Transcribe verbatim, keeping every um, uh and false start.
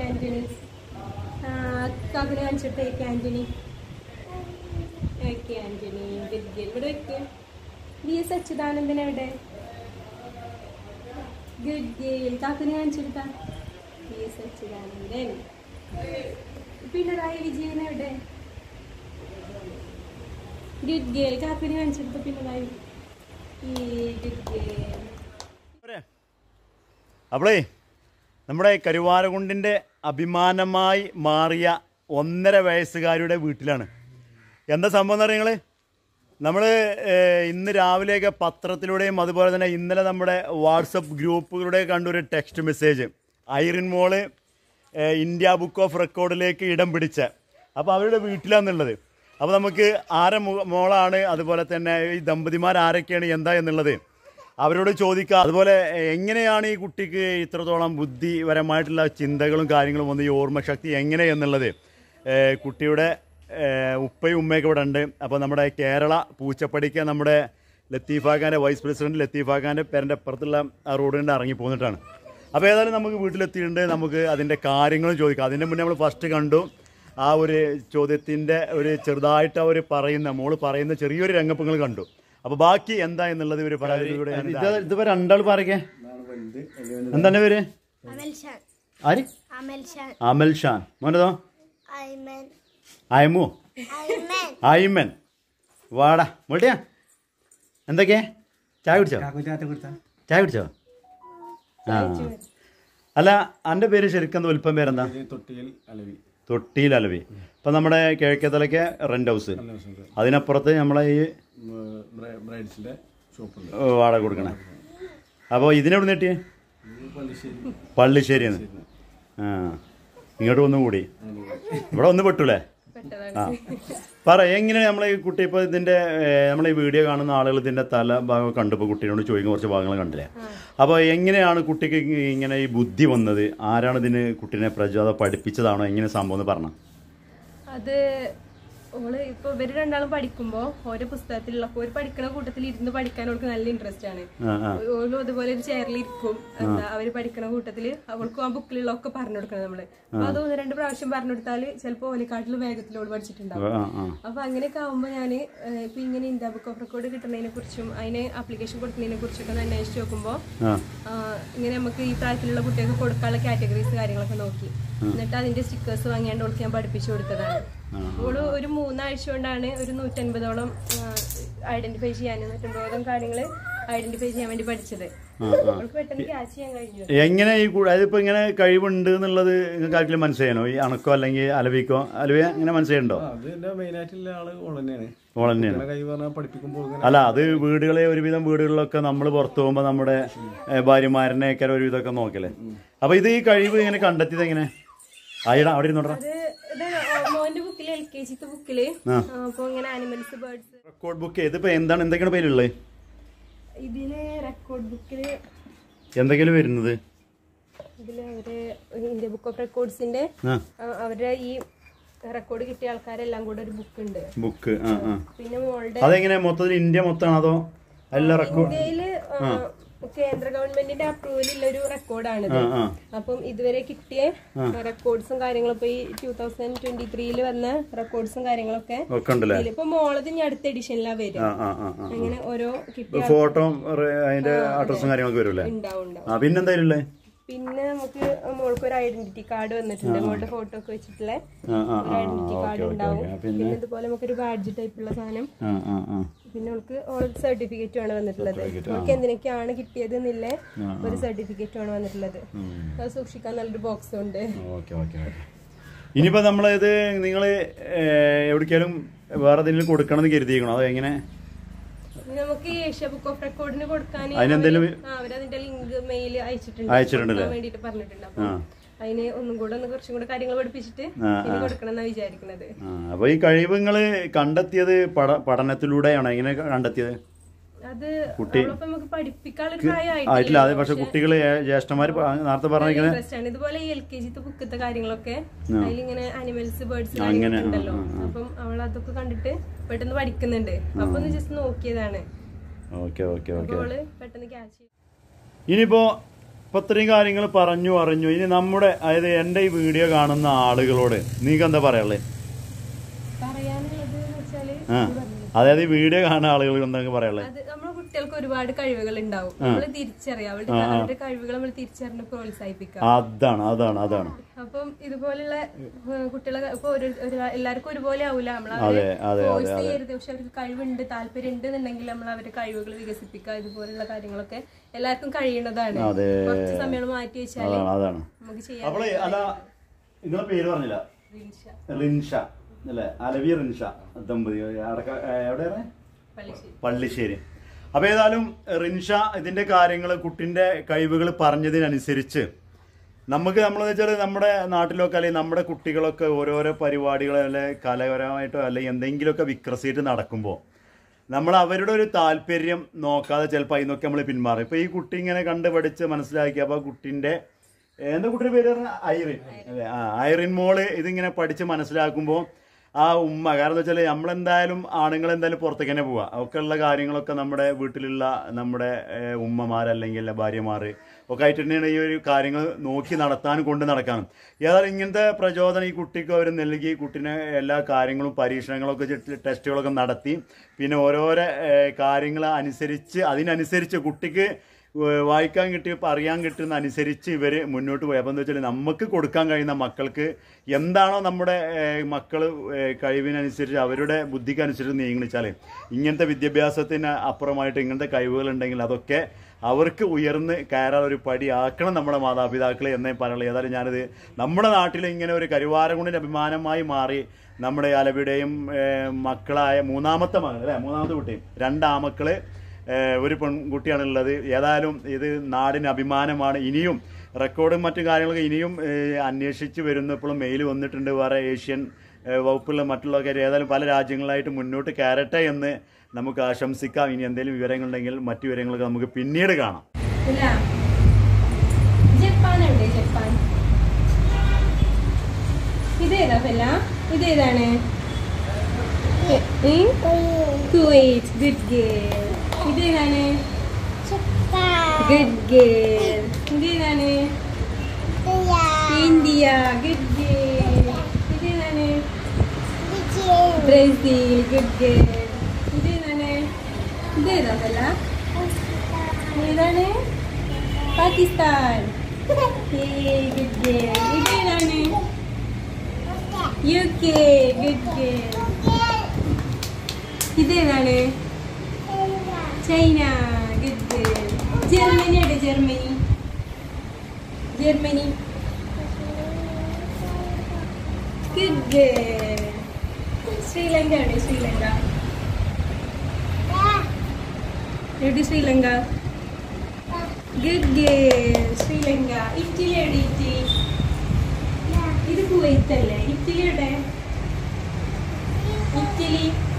Anthony. Kakune kaanichittu A K Anthony. A K Anthony. Good girl. ഇവിടെ വെക്ക്. B S Achuthanandan എവിടെ? Good girl. Kakune കാണിച്ചെടുത്ത. B S Achuthanandan. Pinarayi Vijayan എവിടെ? Good girl. Kakune കാണിച്ചെടുത്ത Pinarayi. Good girl. അപ്പോളേ നമ്മുടെ കരുവാരകുണ്ടിൻ്റെ അഭിമാനമായി മാറിയ ഒന്നര വയസ്സുകാരുടെ വീട്ടിലാണ്. എന്താ സംഭവം എന്ന് പറഞ്ഞാൽ നമ്മൾ ഇന്ന് രാവിലെയൊക്കെ പത്രത്തിലൂടെയും അതുപോലെ തന്നെ ഇന്നലെ നമ്മുടെ വാട്സപ്പ് ഗ്രൂപ്പുകളുടെ കണ്ടൊരു ടെക്സ്റ്റ് മെസ്സേജ് ഐറിൻ മോള് ഇന്ത്യ ബുക്ക് ഓഫ് റെക്കോർഡിലേക്ക് ഇടം പിടിച്ച അപ്പോൾ അവരുടെ വീട്ടിലാണെന്നുള്ളത്. അപ്പോൾ നമുക്ക് ആരെ മോളാണ് അതുപോലെ തന്നെ ഈ ദമ്പതിമാർ ആരൊക്കെയാണ് എന്താ എന്നുള്ളത് അവരോട് ചോദിക്കുക. അതുപോലെ എങ്ങനെയാണ് ഈ കുട്ടിക്ക് ഇത്രത്തോളം ബുദ്ധിപരമായിട്ടുള്ള ചിന്തകളും കാര്യങ്ങളും വന്ന് ഈ ഓർമ്മശക്തി എങ്ങനെയെന്നുള്ളത് കുട്ടിയുടെ ഉപ്പയും ഉമ്മയൊക്കെ ഇവിടെ ഉണ്ട്. അപ്പോൾ നമ്മുടെ കേരള പൂച്ചപ്പടിക്ക് നമ്മുടെ ലത്തീഫാഖാൻ്റെ വൈസ് പ്രസിഡന്റ് ലത്തീഫാഖാൻ്റെ പേരൻ്റെ അപ്പുറത്തുള്ള ആ റോഡിൻ്റെ ഇറങ്ങി പോന്നിട്ടാണ്. അപ്പോൾ ഏതായാലും നമുക്ക് വീട്ടിലെത്തിയിട്ടുണ്ട്. നമുക്ക് അതിൻ്റെ കാര്യങ്ങളും ചോദിക്കാം. അതിൻ്റെ മുന്നേ നമ്മൾ ഫസ്റ്റ് കണ്ടു ആ ഒരു ചോദ്യത്തിൻ്റെ ഒരു ചെറുതായിട്ട് അവർ പറയുന്ന മോള് പറയുന്ന ചെറിയൊരു രംഗപ്പങ്ങൾ കണ്ടു. അപ്പൊ ബാക്കി എന്താ എന്നുള്ളത് ഇവര് പറയാം. ഇതിപ്പോ രണ്ടാൾ പറയേ എന്താണ് പേര്? ആര്? അമൽ ഷാൻ. മോനതോ? അയമു. ഐമൻ. വാടാ മോട്ടിയാ എന്തൊക്കെയാ? ചായ കുടിച്ചോ? ചായ കുടിച്ചോ? ആ അല്ല എൻ്റെ പേര് ശരിക്കും വലിപ്പം പേരെന്താ? തൊട്ടിയിൽ അലവി. ഇപ്പം നമ്മുടെ കിഴക്കേത്തലയ്ക്ക് റെന്റ് ഹൗസ്, അതിനപ്പുറത്ത് നമ്മളെ ഈ വാടക കൊടുക്കണേ. അപ്പോൾ ഇതിനെവിടെ നിന്ന് കിട്ടിയേ? പള്ളിശ്ശേരിന്ന്. ആ ഇങ്ങോട്ട് ഒന്നും കൂടി ഇവിടെ ഒന്ന് പെട്ടൂലേ? ആ പറ എങ്ങനെ നമ്മളെ ഈ കുട്ടി ഇപ്പോൾ ഇതിൻ്റെ നമ്മളെ ഈ വീഡിയോ കാണുന്ന ആളുകൾ ഇതിൻ്റെ തല ഭാഗം കണ്ടപ്പോൾ കുട്ടീനോട് ചോദിക്കുന്ന കുറച്ച് ഭാഗങ്ങൾ കണ്ടില്ലേ? അപ്പോൾ എങ്ങനെയാണ് കുട്ടിക്ക് ഇങ്ങനെ ഈ ബുദ്ധി വന്നത്? ആരാണ് ഇതിന് കുട്ടീനെ പ്രചോദനം പഠിപ്പിച്ചതാണോ? എങ്ങനെ സംഭവം എന്ന് പറഞ്ഞ? അത് ഓള് ഇപ്പൊ ഇവര് രണ്ടാളും പഠിക്കുമ്പോ ഓരോ പുസ്തകത്തിലുള്ള ഒരു പഠിക്കുന്ന കൂട്ടത്തിൽ ഇരുന്ന് പഠിക്കാൻ അവൾക്ക് നല്ല ഇൻട്രസ്റ്റ് ആണ്. ഓളും അതുപോലെ ഒരു ചെയറിലിരിക്കും. എന്താ അവര് പഠിക്കുന്ന കൂട്ടത്തില് അവൾക്കും ആ ബുക്കിലുള്ള ഒക്കെ പറഞ്ഞു കൊടുക്കണം നമ്മള്. അപ്പൊ അത് ഒന്ന് രണ്ട് പ്രാവശ്യം പറഞ്ഞു കൊടുത്താല് ചിലപ്പോ ഓലിക്കാട്ടില് വേഗത്തിൽ ഓള് പഠിച്ചിട്ടുണ്ടാവും. അപ്പൊ അങ്ങനെയൊക്കെ ആവുമ്പോ ഞാന് ഇപ്പൊ ഇങ്ങനെ ഇന്ത്യ ബുക്ക് ഓഫ് റെക്കോർഡ് കിട്ടുന്നതിനെ കുറിച്ചും അതിന് ആപ്ലിക്കേഷൻ കൊടുക്കുന്നതിനെ കുറിച്ചൊക്കെ ഒന്ന് അന്വേഷിച്ച് നോക്കുമ്പോ ഇങ്ങനെ നമുക്ക് ഈ പ്രായത്തിലുള്ള കുട്ടികൾക്ക് കൊടുക്കാനുള്ള കാറ്റഗറീസ് കാര്യങ്ങളൊക്കെ നോക്കി. എന്നിട്ട് അതിന്റെ സ്റ്റിക്കേഴ്സ് വാങ്ങിയാണ്ട് ഓൾക്ക് ഞാൻ പഠിപ്പിച്ചു കൊടുത്തതാണ്. ഓള് ഒരു മൂന്നാഴ്ച കൊണ്ടാണ് ഒരു നൂറ്റൻപതോളം ഐഡന്റിഫൈ ചെയ്യാൻ നൂറ്റൻപതോളം കാര്യങ്ങൾ ഐഡന്റിഫൈ ചെയ്യാൻ വേണ്ടി പഠിച്ചത്. അവൾക്ക് പെട്ടെന്ന് ക്യാച്ച് ചെയ്യാൻ കഴിഞ്ഞു. എങ്ങനെ ഈ അതിപ്പോ ഇങ്ങനെ കഴിവുണ്ട് എന്നുള്ളത് നിങ്ങൾക്ക് ആർക്കെങ്കിലും മനസ്സിലായോ? ഈ അണക്കോ അല്ലെങ്കിൽ അലവിക്കോ? അലവിയ ഇങ്ങനെ മനസ്സിലായിട്ടുണ്ടോ? അല്ല അത് വീടുകളെ ഒരുവിധം വീടുകളിലൊക്കെ നമ്മൾ പുറത്തു പോകുമ്പോ നമ്മുടെ ഭാര്യമാരനെയൊക്കെ ഒരുവിധമൊക്കെ നോക്കല്ലേ. അപ്പൊ ഇത് ഈ കഴിവ് ഇങ്ങനെ കണ്ടെത്തിയത് എങ്ങനെ? ആയിടാ അവിടെ ഇരുന്നോടാ. മോന്റെ ബുക്കില് എൽ കെ ജിത്തെ ബുക്കില് അപ്പൊ ഇങ്ങനെ ആനിമൽസ് ബേർഡ്സ് റെക്കോർഡ് ബുക്ക് ഇതിപ്പോ എന്താണ് എന്തൊക്കെയാണ് പേരുള്ളത്? ഇതില് റെക്കോർഡ് ബുക്കില് എന്തൊക്കെയാണ് വരുന്നത്? ഇതില് അവര് ഇന്ത്യ ബുക്ക് ഓഫ് റെക്കോർഡ്സിന്റെ അവരുടെ ഈ റെക്കോർഡ് കിട്ടിയ ആൾക്കാരെല്ലാം കൂടെ ഒരു ബുക്ക് ഉണ്ട്. ബുക്ക് പിന്നെ മോളുടെ അതെങ്ങനെ മൊത്തത്തിൽ ഇന്ത്യ മൊത്തമാണോ അതോ എല്ലാ റെക്കോർഡ്? ഇന്ത്യയില് കേന്ദ്ര ഗവൺമെന്റിന്റെ അപ്രൂവലുള്ള ഒരു റെക്കോർഡാണിത്. അപ്പം ഇതുവരെ കിട്ടിയ റെക്കോർഡ്സും കാര്യങ്ങളും ഇപ്പൊ ഈ ടൂ തൗസൻഡ് ട്വന്റി ത്രീയില് വന്ന റെക്കോർഡ്സും കാര്യങ്ങളൊക്കെ ഇപ്പൊ മോളത് ഇനി അടുത്ത എഡിഷനിലാ വരും. അങ്ങനെ ഓരോ കിട്ടിയ ഫോട്ടോ അതിന്റെ അഡ്രസ്സും കാര്യങ്ങളൊക്കെ വരും. ഉണ്ടാവും. പിന്നെന്തായാലും പിന്നെ നമുക്ക് മോൾക്ക് ഒരു ഐഡന്റിറ്റി കാർഡ് വന്നിട്ടുണ്ട്. മോളുടെ ഫോട്ടോ ഒക്കെ വെച്ചിട്ടുള്ള ഒരു ഐഡന്റിറ്റി കാർഡ് ഉണ്ടാവും. പിന്നെ ഇതുപോലെ നമുക്കൊരു ബാഡ്ജ് ടൈപ്പുള്ള സാധനം. പിന്നെ അവൾക്ക് ഓൾ സർട്ടിഫിക്കറ്റും ആണ് വന്നിട്ടുള്ളത്. അവൾക്ക് എന്തിനൊക്കെയാണ് കിട്ടിയത് എന്നില്ല ഒരു സർട്ടിഫിക്കറ്റും ആണ് വന്നിട്ടുള്ളത്. അത് സൂക്ഷിക്കാൻ നല്ലൊരു ബോക്സ് ഉണ്ട്. ഇനിയിപ്പോ നമ്മളിത് നിങ്ങള് എവിടേക്കാലും വേറെ എന്തെങ്കിലും കൊടുക്കണം എന്ന് കരുതിയിരിക്കണോ? അതോ എങ്ങനെ? നമുക്ക് ഏഷ്യ ബുക്ക് ഓഫ് റെക്കോർഡിന് കൊടുക്കാൻ അവരതിന്റെ ലിങ്ക് മെയിൽ അയച്ചിട്ടുണ്ട് വേണ്ടിട്ട് പറഞ്ഞിട്ടുണ്ട്. അപ്പൊ അതിന് ഒന്നും കൂടെ ഒന്ന് കുറച്ചും കൂടെ കാര്യങ്ങൾ പഠിപ്പിച്ചിട്ട് കൊടുക്കണം എന്നാ വിചാരിക്കുന്നത്. അപ്പൊ ഈ കഴിവുകള് കണ്ടെത്തിയത് പഠനത്തിലൂടെയാണോ? എങ്ങനെ കണ്ടെത്തിയത്? അത് നമുക്ക് പഠിപ്പിക്കാനുള്ള പ്രായമായിട്ടില്ല. പക്ഷെ കുട്ടികള് ജ്യേഷ്ഠന്മാര് നേരത്തെ പറഞ്ഞ ഇതുപോലെ ഈ എൽ കെ ജിത്തെ ബുക്കത്തെ കാര്യങ്ങളൊക്കെ അതിലിങ്ങനെ ആനിമൽസ് ബേർഡ്സ് ഉണ്ടല്ലോ. അപ്പം അവൾ അതൊക്കെ കണ്ടിട്ട് പെട്ടെന്ന് പഠിക്കുന്നുണ്ട്. അപ്പൊ ഒന്ന് ജസ്റ്റ് നോക്കിയതാണ്. പെട്ടെന്ന് ക്യാച്ച്. ഇനിയിപ്പോ ഇപ്പൊ ഇത്രയും കാര്യങ്ങൾ പറഞ്ഞു അറിഞ്ഞു. ഇനി നമ്മുടെ അതായത് എന്റെ ഈ വീഡിയോ കാണുന്ന ആളുകളോട് നിങ്ങൾക്ക് എന്താ പറയാനുള്ളത്? ആ അതായത് ഈ വീഡിയോ കാണുന്ന ആളുകൾ എന്തൊക്കെ പറയാനുള്ളത്? നമ്മുടെ കുട്ടികൾക്ക് ഒരുപാട് കഴിവുകൾ ഉണ്ടാവും, നമ്മൾ തിരിച്ചറിയാം, അവരുടെ കഴിവുകൾ നമ്മൾ തിരിച്ചറിഞ്ഞ് പ്രോത്സാഹിപ്പിക്കാം. അതാണ് അതാണ് അതാണ് അപ്പം ഇതുപോലുള്ള കുട്ടികളെ ഇപ്പൊ എല്ലാവർക്കും ഒരുപോലെ ആവൂല, നമ്മളെ ഫോഴ്സ് ചെയ്യരുത്. പക്ഷെ അവർക്ക് കഴിവുണ്ട്, താല്പര്യം ഉണ്ട് എന്നുണ്ടെങ്കിൽ നമ്മൾ അവരുടെ കഴിവുകൾ വികസിപ്പിക്കുക. ഇതുപോലുള്ള കാര്യങ്ങളൊക്കെ എല്ലാവർക്കും കഴിയുന്നതാണ്. കുറച്ച് സമയം മാറ്റി വെച്ചാൽ നമുക്ക് ചെയ്യാം. നിങ്ങളെ പേര് പറഞ്ഞില്ല? റിൻഷ അല്ലേ? അലവി റിൻഷ ദമ്പതി എവിടെയാണ്? പള്ളിശ്ശേരി. അപ്പൊ ഏതായാലും റിൻഷ ഇതിന്റെ കാര്യങ്ങൾ കുട്ടിന്റെ കഴിവുകൾ പറഞ്ഞതിനനുസരിച്ച് നമുക്ക് നമ്മളെന്ന് വെച്ചാൽ നമ്മുടെ നാട്ടിലൊക്കെ അല്ലെങ്കിൽ നമ്മുടെ കുട്ടികളൊക്കെ ഓരോരോ പരിപാടികളോ അല്ലെ കലാപരമായിട്ടോ അല്ലെങ്കിൽ എന്തെങ്കിലുമൊക്കെ വികസിച്ചിട്ട് നടക്കുമ്പോൾ നമ്മൾ അവരുടെ ഒരു താല്പര്യം നോക്കാതെ ചിലപ്പോൾ അതിനൊക്കെ നമ്മൾ പിന്മാറും. ഇപ്പൊ ഈ കുട്ടി ഇങ്ങനെ കണ്ട് പഠിച്ച് മനസ്സിലാക്കി. അപ്പൊ കുട്ടിന്റെ എന്താ കുട്ടിയുടെ പേര് പറഞ്ഞ ഐറിൻ അല്ലെ? ആ ഐറിൻ മോള് ഇതിങ്ങനെ പഠിച്ച് മനസ്സിലാക്കുമ്പോൾ ആ ഉമ്മ, കാരണം എന്താ വെച്ചാൽ നമ്മളെന്തായാലും ആണുങ്ങൾ എന്തായാലും പുറത്തേക്ക് തന്നെ പോവുക. ഒക്കെ ഉള്ള കാര്യങ്ങളൊക്കെ നമ്മുടെ വീട്ടിലുള്ള നമ്മുടെ ഉമ്മമാരല്ലെങ്കിൽ ഭാര്യമാർ ഒക്കെ ആയിട്ട് തന്നെയാണ് ഈ ഒരു കാര്യങ്ങൾ നോക്കി നടത്താനും കൊണ്ട് നടക്കാനും. ഏതായാലും ഇങ്ങനത്തെ പ്രചോദനം ഈ കുട്ടിക്ക് അവർ നൽകി കുട്ടീനെ എല്ലാ കാര്യങ്ങളും പരീക്ഷണങ്ങളൊക്കെ ടെസ്റ്റുകളൊക്കെ നടത്തി പിന്നെ ഓരോരോ കാര്യങ്ങൾ അനുസരിച്ച് അതിനനുസരിച്ച് കുട്ടിക്ക് വായിക്കാൻ കിട്ടി അറിയാൻ കിട്ടുന്ന അനുസരിച്ച് ഇവർ മുന്നോട്ട് പോയി. അപ്പം എന്താ വെച്ചാൽ നമുക്ക് കൊടുക്കാൻ കഴിയുന്ന മക്കൾക്ക് എന്താണോ നമ്മുടെ മക്കൾ കഴിവിനനുസരിച്ച് അവരുടെ ബുദ്ധിക്കനുസരിച്ച് നീങ്ങിച്ചാൽ ഇങ്ങനത്തെ വിദ്യാഭ്യാസത്തിന് അപ്പുറമായിട്ട് ഇങ്ങനത്തെ കഴിവുകളുണ്ടെങ്കിൽ അതൊക്കെ അവർക്ക് ഉയർന്ന് കയറാൻ ഒരു പടി ആക്കണം നമ്മുടെ മാതാപിതാക്കൾ എന്നേ പറയുള്ളൂ. ഏതായാലും ഞാനിത് നമ്മുടെ നാട്ടിൽ ഇങ്ങനെ ഒരു കരുവാരകുണ്ടിൻ്റെ അഭിമാനമായി മാറി നമ്മുടെ അലവിയുടെയും മക്കളായ മൂന്നാമത്തെ മകൾ അല്ലേ മൂന്നാമത്തെ കുട്ടിയും രണ്ടാമക്കള് ഒരു പെൺകുട്ടിയാണുള്ളത്. ഏതായാലും ഇത് നാടിന് അഭിമാനമാണ്. ഇനിയും റെക്കോർഡും മറ്റു കാര്യങ്ങളൊക്കെ ഇനിയും അന്വേഷിച്ച് വരുന്നു. ഇപ്പോഴും മെയിൽ വന്നിട്ടുണ്ട് വേറെ ഏഷ്യൻ വകുപ്പുള്ള മറ്റുള്ളവർക്ക്. ഏതായാലും പല രാജ്യങ്ങളായിട്ട് മുന്നോട്ട് കയറട്ടെ എന്ന് നമുക്ക് ആശംസിക്കാം. ഇനി എന്തെങ്കിലും വിവരങ്ങളുണ്ടെങ്കിൽ മറ്റു വിവരങ്ങളൊക്കെ നമുക്ക് പിന്നീട് കാണാം. ഇതേതാ ഇതേതാണ്? കുവൈറ്റ്. Good girl. ഇതേതാണ്? Good girl. ഇതേതാണ്? ഇന്ത്യ. Good girl. ഇതേതാണ്? ബ്രസീൽ. Good girl. ഇതേതാണ്? ഇതേതാ? ഏതാണ്? പാകിസ്ഥാൻ. Good girl. ഇതേതാണ്? U K. Good girl. ഇതേതാണ്? ചൈന. Good girl. ജർമ്മനി. എവിടെ? Germany. Germany. Good girl. Sri Lanka. എവിടെ? ശ്രീലങ്ക. എവിടെ? Sri Lanka. Good girl. Sri Lanka. Italy. എവിടെ? ഇറ്റലി. ഇത് കുവൈത്ത് അല്ലേ? ഇറ്റലി എവിടെ? ഇറ്റലി.